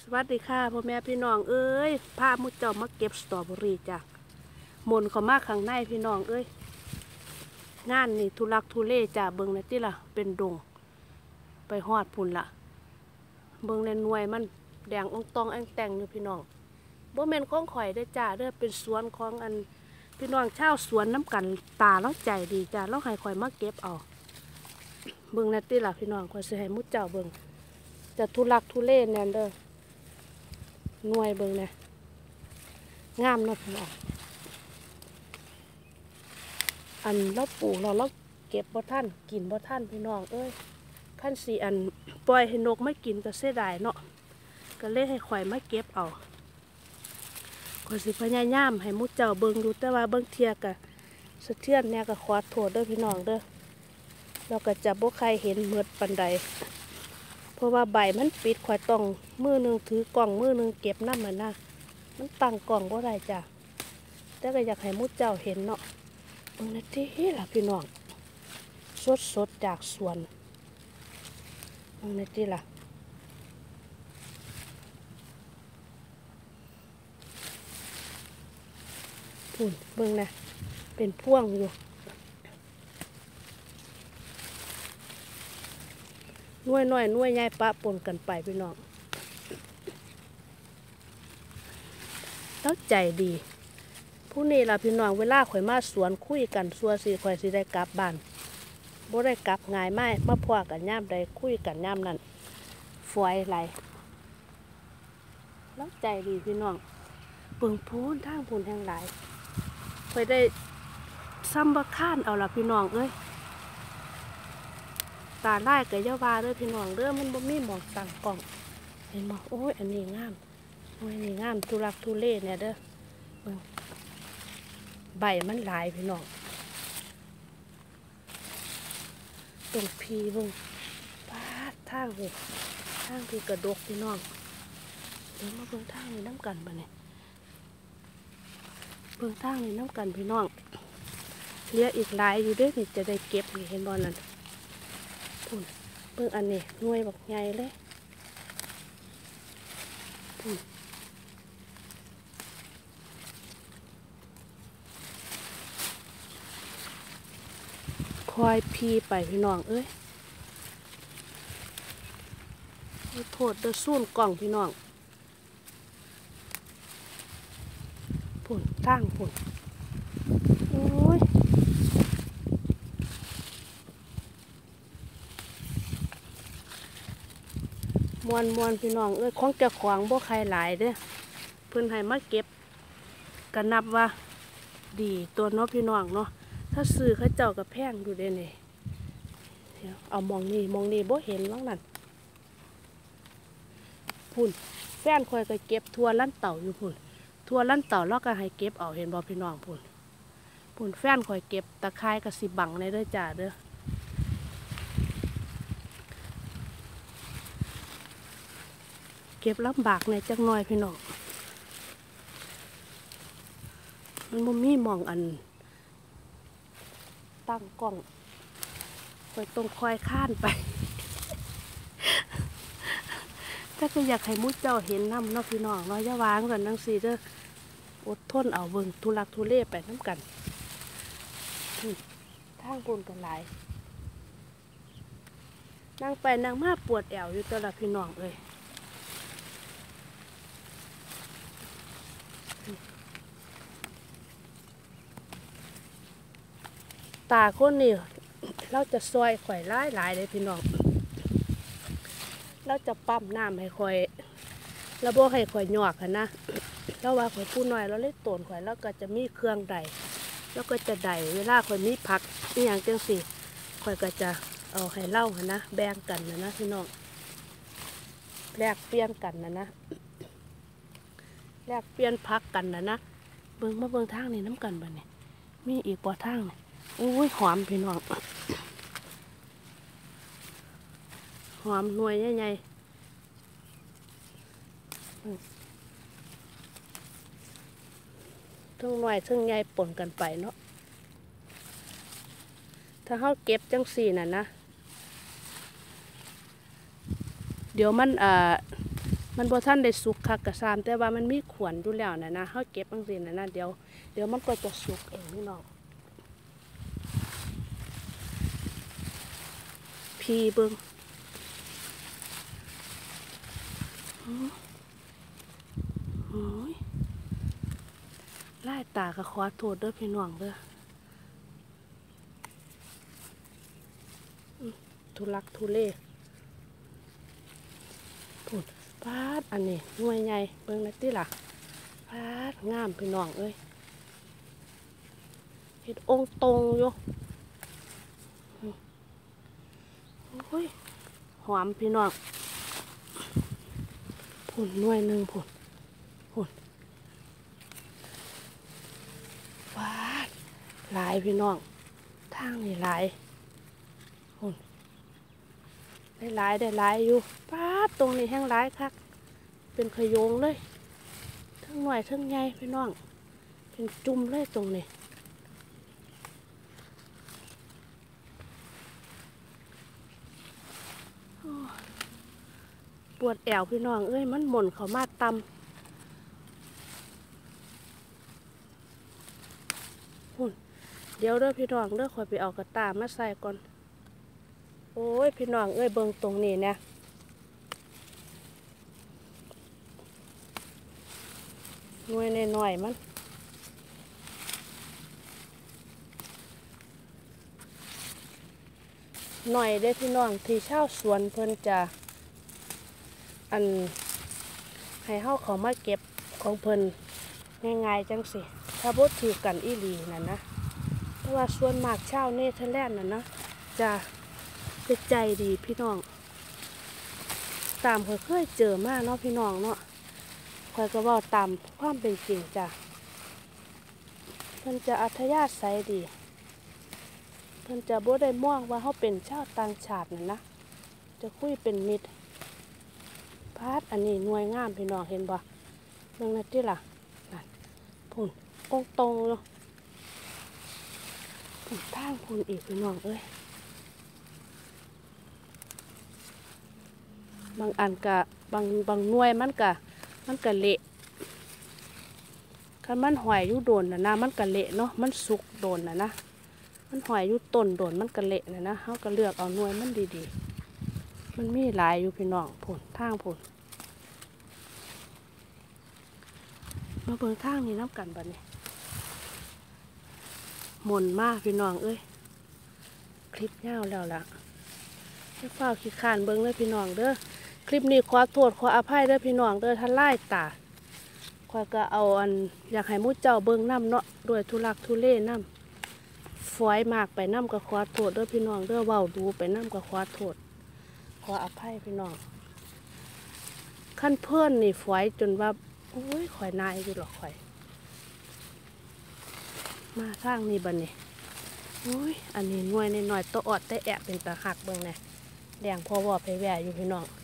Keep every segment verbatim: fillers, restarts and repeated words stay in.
สวัสดีค่ะพ่อแม่พี่น้องเอ้ยพามุดเจ้ามาเก็บสตรอเบอรี่จ้ะหมุนเขามาข้างในพี่น้องเอ้ยงานนี่ทุลักทุเลจ้ะเบิ่งในที่ล่ะเป็นดงไปหอดพุ่นละเบิ่งในหน่วยมันแดงองตองแองแต่งอยู่พี่น้องบ่แม่นของข่อยได้จ้ะเด้อเป็นสวนของอันพี่น้องชาวสวนน้ำกันตาแล้วใจดีจ้ะแล้วให้ข่อยมาเก็บเอาเบิ่งในที่ล่ะพี่น้องข่อยสิให้มุดเจ้าเบิ่งจะทุลักทุเลแน่นเด้อหน่วยเบิ่งนะงามนะพี่น้องอันเราปลูกเราเราเก็บบ่ท่านกินบ่ท่านพี่น้องเอ้ยขั้นสี่อันปล่อยให้นกไม่กินก็เสียดายเนาะก็เลยให้ข่อยมาเก็บเอาข่อยสิพยายามให้มุดเจ้าเบิ่งดูแต่ว่าเบิ่งเทียกะสะเทือนเนี่ยก็ขอโทษเด้อพี่น้องเด้อเราก็จะบ่ใครเห็นเมือดปันใดเพราะว่าใบมันปิดข่อยต้องมือหนึ่งถือกล่องมือหนึ่งเก็บน้ำมันนะมันตั้งกล่องบ่ได้จ้ะแต่ก็อยากให้มุดเจ้าเห็นเนาะตรงนี้ที่ล่ะพี่น้องสดสดจากสวนตรงนี้ที่ล่ะพุ่นเบิ่งนะเป็นพ่วงอยู่หน่วยน้อยหน่วยใหญ่ปะปนกันไปพี่น้องแล้วใจดีผู้นี้ล่ะพี่น้องเวลาข่อยมาสวนคุยกันสัวสิข่อยสิได้กลับบ้านบ่ได้กลับง่ายไม่มาพอกันย่ามใดคุยกันย่ามนั้นฝอยไหลแล้วใจดีพี่น้องเปิงพูนทางพูนแห่งหลายข่อยได้ซ้ำบักข้านเอาล่ะพี่น้องเอ้ยตาไล่กับยาวาเด้อพี่น้องเด้อมันบ่มีหมอกต่างกล่องเห็นบ่โอ้ยอันนี้งามโอ้ยนี่งามทุรักทุเลเนี่ยเด้อใบมันหลายพี่น้องตรงพีเบิ่งปาดทางเลยทางที่กระดกพี่น้องเดี๋ยวมาเบิ่งทางนี้น้ำกันบ่เนี่ยเบิ่งทางนี้น้ำกันพี่น้องเหลืออีกหลายอยู่เด้อนี่จะได้เก็บนี่เห็นบ่นั่นพุ่นเบิ่งอันนี้หน่วยบักใหญ่เลยพุ่นคอยพีไปพี่น้องเอ้ยโทษเด้อสู้นกล่องพี่น้องพุ่นทางพุ่นโอ้ยมวนมวนพี่น้องเอ้ยของเจ้าของบ่ใครหลายเด้อเพิ่นให้มาเก็บกันนับว่าดีตัวเนาะพี่น้องเนาะถ้าซื้อเขาเจ้ากับแพงดูเด้เนี่ยเอามองนี่มองนี่บ่เห็นว่างนั่นพุ่นแฟนคอยก็เก็บทัวลั่นเต่าอยู่พุ่นทัวลั่นเต่าแล้วก็ให้เก็บเอาเห็นบ่พี่น้องพุ่นพุ่นแฟนคอยเก็บตะไคร้กับสิบังในเด้อจ่าเด้อเก็บลำบากในจักหน่อยพี่น้องมันบ่มีมองอันตั้งกล้องคอยตรงคอยข้านไปถ้าก็อยากให้มุดเจ้าเห็นน้ำเนาะพี่น้องเนาะอย่าวางกันนั่งสีเด้ออดทนเอาเบิ่งทุลักทุเลไปน้ำกันทางบนกันหลายนั่งไปนั่งมาปวดแอวอยู่ตลอดพี่น้องเลยตาคนนี่เราจะซอยข่อยหลายหลายเลยพี่น้องเราจะปั๊มน้ำให้ข่อยแล้วบ่ให้ข่อยหยอกค่ะนะแล้วว่าข่อยผู้น้อยเราเล่นโตนข่อยแล้วก็จะมีเครื่องใดแล้วก็จะใดเวลาข่อยมีผักนี่อย่างจังสิข่อยก็จะเอาให้เล่าค่ะนะแบ่งกันนะนะพี่น้องแลกเปลี่ยนกันนะนะแลกเปลี่ยนผักกันนะนะเบิ่งมาเบิ่งทางนี้น้ำกันบ่เนี่ยมีอีกบ่ทางเนี่ยอุ้ยหอมพี่น้องหอมหน่วยใหญ่ๆทั้งหน่วยทั้งใหญ่ปนกันไปเนาะถ้าเขาเก็บจังสี่น่ะนะเดี๋ยวมันอ่ามันบ่ทันได้สุกคักกะซามแต่ว่ามันมีขวนอยู่แล้วนะนะเฮาเก็บจังซี่นะนะเดี๋ยวเดี๋ยวมันก็จะสุกเองพี่น้องพี่เบิ่งโอ้ยไล่ตาก็ขอโทษเด้อพี่น้องเด้อทุลักทุเลพูดปาดอันนี้หน่วยใหญ่เบิ่งนะติล่ะปาดงามพี่น้องเอ้ยเฮ็ดองค์ตรงอยู่โอ้ยหอมพี่น้องพูดหน่วยหนึ่งพูดพูดปาดหลายพี่น้องทางนี่หลายพูดได้หลายได้หลายอยู่ป้าตรงนี้แห้งหลายคักเป็นขยงเลยทั้งหน่อยทั้งใหญ่พี่น้องเป็นจุ่มเลยตรงนี้ปวดแอวพี่น้องเอ้ยมันหม่นเขามาตำหุ่นเดี๋ยวเด้อพี่น้องเด้อคอยไปเอากระตามาใส่ก่อนโอ้ยพี่น้องเอ้ยเบิ่งตรงนี้เนี่ยหน่วยหน่อยมันหน่อยได้พี่น้องที่เช่าสวนเพิ่นจะอันให้เฮาเขามาเก็บของเพิ่นง่ายๆจังสิถ้าบ่ถือกันอีหลีนั่นนะเพราะว่าส่วนมากชาวเนเธอร์แลนด์น่ะนะจะเป็นใจดีพี่น้องตามเคยเคยเจอมาเนาะพี่น้องเนาะคอยก็บอกตามความเป็นจริงจ้ะเพิ่นจะอัธยาศัยดีเพิ่นจะบ่ได้มองว่าเขาเป็นชาวต่างชาตินะจะคุยเป็นมิตรพาดอันนี้หน่วยงามพี่น้องเห็นบ่เรื่องนั้นที่ล่ะนั่นพุ่นองตรงเนาะพุ่นทางพุ่นอีกพี่น้องเอ้ยบางอันกะบางบางหน่วยมันกะมันกะเละคันมันหอยอยู่โดนนะนะมันกะเละเนาะมันสุกโดนนะนะมันหอยอยู่ต้นโดนมันกะเละนะนะเขาก็เลือกเอาหน่วยมันดีๆมันมีหลายอยู่พี่น้องผลทางผลมาเบิ่งทางนี้น้ำกันบัดนี้หม่นมากพี่น้องเอ้ยคลิปยาวแล้วล่ะให้เฝ้าขี้คานเบิ่งเลยพี่น้องเด้อคลิปนี้ขอโทษขออภัยเด้อพี่น้องเด้อท่านไล่ตาคอยก็เอาอันอยากให้มุ้เจ้าเบิ่งน้ำเนาะด้วยทุลักทุเลน้ำฝอยมากไปน้ำก็ขอโทษเด้อพี่น้องเด้อเว้าดูไปน้ำก็ขอโทษขออภัยพี่น้องขั้นเพื่อนนี่ฝอยจนว่าโอ้ยข่อยนายอยู่หรอกข่อยมาทางนี้บัดนี้โอ้ยอันนี้หน่วยหน่อยๆตัวอดแต่แอบเป็นตาหักเบิ่งแน่แดงพอวอไปแว่อยู่พี่น้อง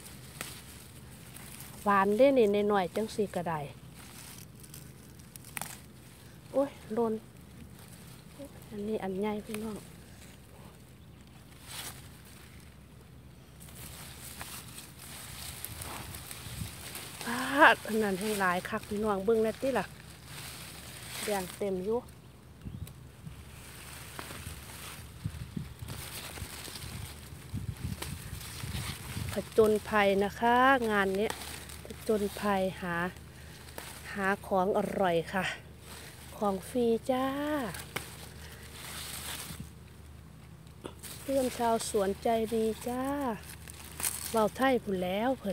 หวานเด้นี่หน่อยๆจังสีกระไดโอ้ยโดนอันนี้อันใหญ่พี่น้องพาดอันนั้นให้หลายคักพี่น้องเบิ่งแล้วติล่ะแดงเต็มอยู่ผจญภัยนะคะงานนี้ผจญภัยหาหาของอร่อยค่ะของฟรีจ้าเพื่อนชาวสวนใจดีจ้าเบาไทยพูดแล้วเพิ่น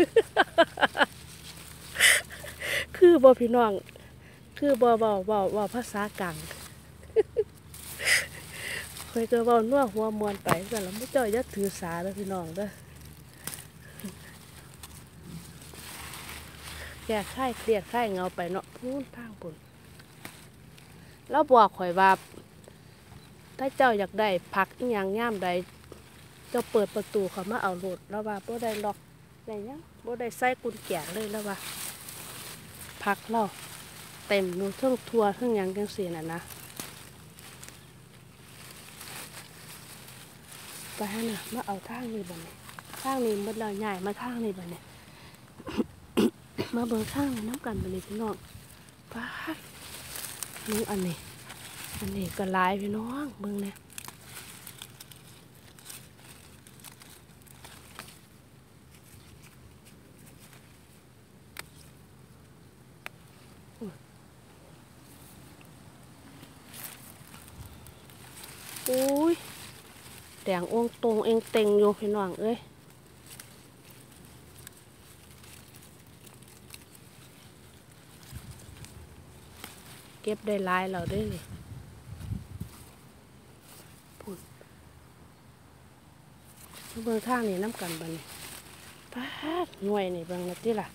คือบ่พี่น้องคือบ่เบาเบาเบาภาษากลางเคยก็เบานัวหัวมวนไปแต่เราไม่จ่อยยัดถือสาเลยพี่น้องเด้อแก่ไข้เครียดไข้เงาไปเนาะพูนทางปุ่นแล้วบอกข่อยว่าถ้าเจ้าอยากได้ผักอีหยังย่ามใดเจ้าเปิดประตูเขามาเอาโหลดแล้วว่าบ่ได้ล็อกได้ยังบ่ได้ใส่กุญแจเลยแล้วว่าผักเราเต็มนู่นทั้งทัวทั้งหยังจังซี่น่ะนะไปฮะน่ะมาเอาทางนี้บ่เนี่ยทางนี้มันเราใหญ่มาทางนี้บ่เนี่ยมาเบิ่งข้างน้ำกันไปเลยพี่น้องป้านี่อันนี้อันนี้ก็ลายพี่น้องเบิ่งเนี่ยอุ้ยแดงองตรงเองเต็งอยู่พี่น้องเอ้ยเก็บได้ลายเราได้เลยพูดเบิ่งข้างนี่น้ำกันบันนี่ป้าหน่วยนี่เบิ่งนะที่ล่ะ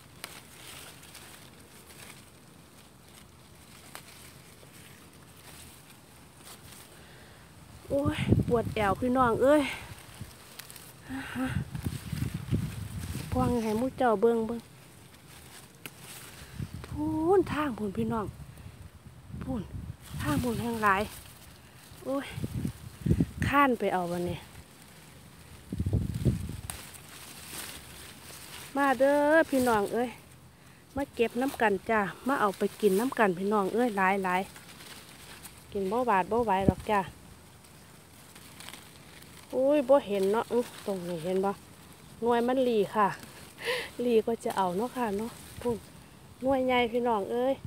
โอ้ยปวดแอวพี่น้องเอ้ยพวงให้มุ้เจ้าเบิ่งเบิ่งพูนทางพูนพี่น้องพูนทางพูนแห้งหลายโอ้ยข้านไปเอาวันนี้มาเด้อพี่น้องเอ้ยมาเก็บน้ำกันจ้ามาเอาไปกินน้ำกันพี่น้องเอ้ยหลายหลายกินบ่บาดบ่ไหวหรอกจ้าอุ้ยบ่เห็นเนาะตรงนี้เห็นบ่หน่วยมันหลีค่ะหลีก็จะเอาเนาะค่ะเนาะพูนหน่วยใหญ่พี่น้องเอ้ย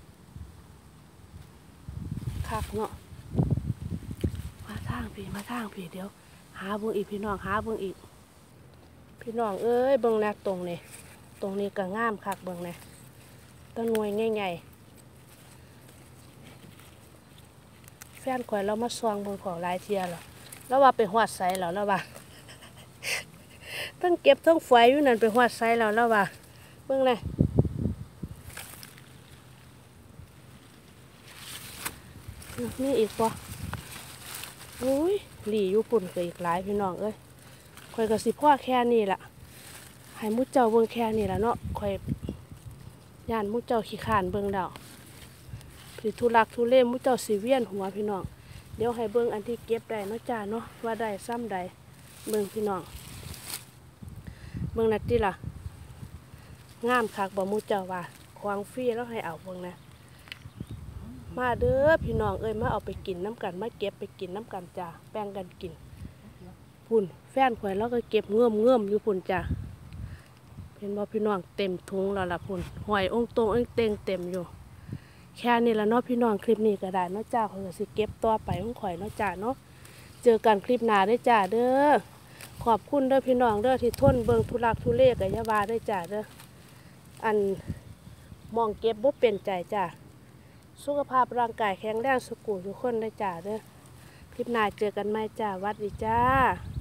คักเนาะมาทางพี่มาทางพี่เดี๋ยวหาเบิ่งอีกพี่น้องหาเบิ่งอีกพี่น้องเอ้ยเบิ่งแนวตรงนี้ตรงนี้ก็งามคักเบิ่งแนวต้นหน่วยใหญ่ๆแฟนข่อยเรามาซองเบิ่งของหลายเที่ยแล้วแล้วว่าไปหวดใส่แล้วแล้วว่าทั้งเก็บทั้งฝอยอยู่นั่นไปหวดใส่แล้วแล้วว่าเบิ่งเลยนี่อีกวะอุ้ยหลีอยู่ปุ่นก็อีกหลายพี่น้องเอ้ยข่อยก็สิพ่อแค่นี้ล่ะให้มุ้เจ้าเบิ่งแค่นี้ล่ะเนาะข่อยย่านมุ้เจ้าขี้ข้านเบิ่งดาวพี่ทุลักทุเลมุ้เจ้าสิเวียนหัวพี่น้องเดี๋ยวให้เบิ่งอันที่เก็บได้เนาะจ้าเนาะว่าได้ซ้ำใดเบิ่งพี่น้องเบิ่งนัดที่ล่ะงามคักบ่มุ้เจ้าว่าควางฟรีแล้วให้เอาเบิ่งนะมาเด้อพี่น้องเอ้ยมาเอาไปกินน้ำกันมาเก็บไปกินน้ำกันจ้าแบ่งกันกินพุ่นแฟนข่อยแล้วก็เก็บเงื่อมเงื่อมอยู่พุ่นจ้าเห็นบ่พี่น้องเต็มถุงแล้วล่ะพุ่นหอยองตรงองเต็งเต็มอยู่แค่นี้ละเนาะพี่น้องคลิปนี้ก็ได้เนาะจ้าข่อยก็สิเก็บต่อไปของข่อยเนาะจ้าเนาะเจอกันคลิปหน้าได้จ้าเด้อขอบคุณเด้อพี่น้องเด้อที่ทนเบิ่งทุลักทุเลกับยาบาได้จ้าเด้ออันมองเก็บบ่เป็นใจจ้าสุขภาพร่างกายแข็งแรงสุขุมทุกคนได้จ้าเด้อคลิปหน้าเจอกันใหม่จ้าวัดดีจ้า